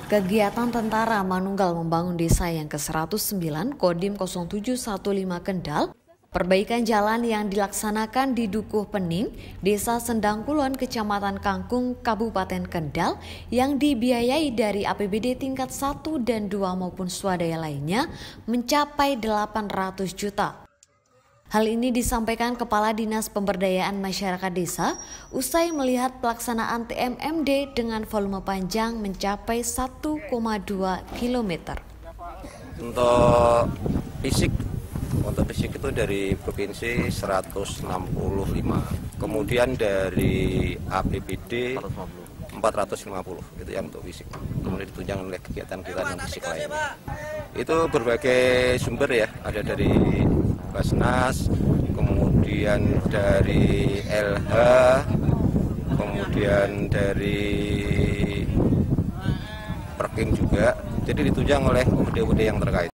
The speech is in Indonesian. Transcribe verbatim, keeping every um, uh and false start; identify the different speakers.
Speaker 1: Kegiatan Tentara Manunggal Membangun Desa yang ke seratus sembilan Kodim nol tujuh satu lima Kendal, perbaikan jalan yang dilaksanakan di Dukuh Pening, Desa Sendang Kulon, Kecamatan Kangkung, Kabupaten Kendal, yang dibiayai dari A P B D tingkat satu dan dua maupun swadaya lainnya mencapai delapan ratus juta. Hal ini disampaikan Kepala Dinas Pemberdayaan Masyarakat Desa usai melihat pelaksanaan T M M D dengan volume panjang mencapai satu koma dua kilometer.
Speaker 2: Untuk fisik, untuk fisik itu dari provinsi seratus enam puluh lima, kemudian dari A P B D empat ratus lima puluh, itu yang untuk fisik. Kemudian ditunjang oleh kegiatan-kegiatan fisik lainnya. Itu berbagai sumber ya, ada dari Basnas, kemudian dari L H, kemudian dari Perkim juga. Jadi ditunjang oleh O D O D yang terkait.